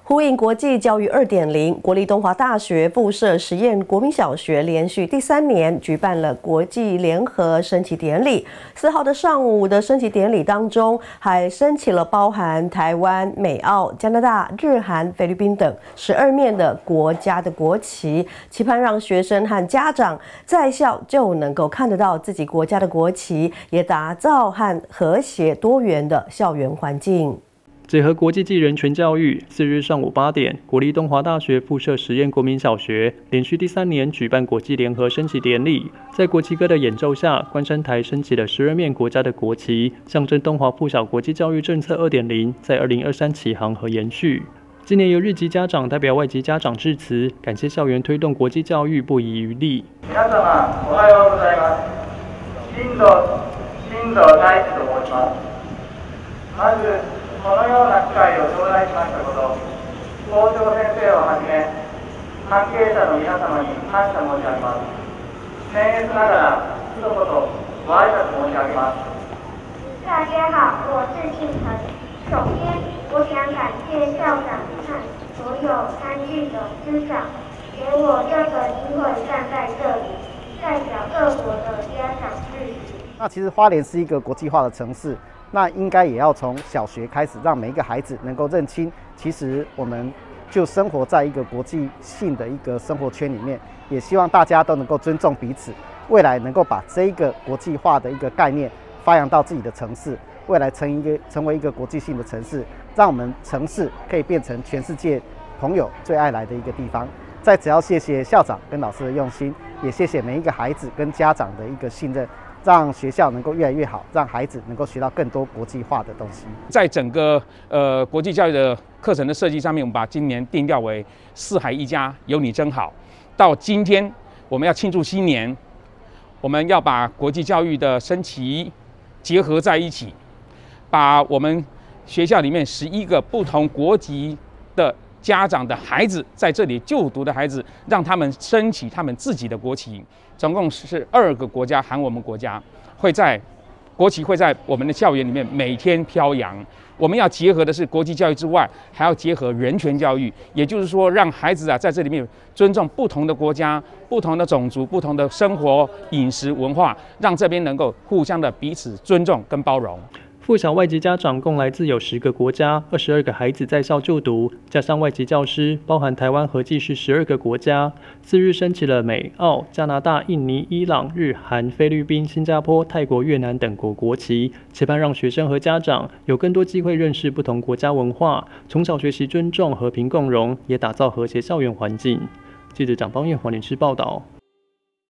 呼应国际教育2.0，国立东华大学附设实验国民小学连续第3年举办了国际联合升旗典礼。4号的上午的升旗典礼当中，还升起了包含台湾、美澳、加拿大、日韩、菲律宾等12面的国家的国旗，期盼让学生和家长在校就能够看得到自己国家的国旗，也打造和谐多元的校园环境。 结合国际暨人权教育，4日上午8点，国立东华大学附设实验国民小学连续第3年举办国际联合升旗典礼。在国旗歌的演奏下，观山台升起了12面国家的国旗，象征东华附小国际教育政策2.0在2023起航和延续。今年由日籍家長代表外籍家長致辭，感謝校園推動國際教育不遺餘力。 皆様おはようございます。新藤大地と申します。まずこのような機会を頂戴しましたこと、校長先生をはじめ関係者の皆様に感謝申し上げます。僭越ながら一言ご挨拶申し上げます。 大家好，我是庆腾。首先，我想感谢校长和所有参与的师长，给我这个机会站在这里，代表各国的家长致辞。 那其实花莲是一个国际化的城市。那应该也要从小学开始，让每一个孩子能够认清，其实我们就生活在一个国际性的一个生活圈里面，也希望大家都能够尊重彼此，未来能够把这一个国际化的一个概念发扬到自己的城市，未来成为一个国际性的城市，让我们城市可以变成全世界朋友最爱来的一个地方。再次要谢谢校长跟老师的用心，也谢谢每一个孩子跟家长的一个信任。让学校能够越来越好，让孩子能够学到更多国际化的东西。 在整个国际教育的课程的设计上面，我们把今年定调为4海1家，有你真好。到今天我们要庆祝新年，我们要把国际教育的升旗结合在一起，把我们学校里面11个不同国籍的家长的孩子在这里就读的孩子，让他们升起他们自己的国旗。总共是2个国家含我们国家，国旗会在我们的校园里面每天飘扬。我们要结合的是国际教育之外，还要结合人权教育，也就是说，让孩子在这里面尊重不同的国家、不同的种族、不同的生活、饮食文化，让这边能够互相的彼此尊重跟包容。 附小外籍家长共来自有10个国家，22个孩子在校就读，加上外籍教师，包含台湾合计是12个国家。4日升起了美、澳、加拿大、印尼、伊朗、日韩、菲律宾、新加坡、泰国、越南等国国旗，期盼让学生和家长有更多机会认识不同国家文化，从小学习尊重、和平共荣，也打造和谐校园环境。记者蒋邦彦、黄连诗报道。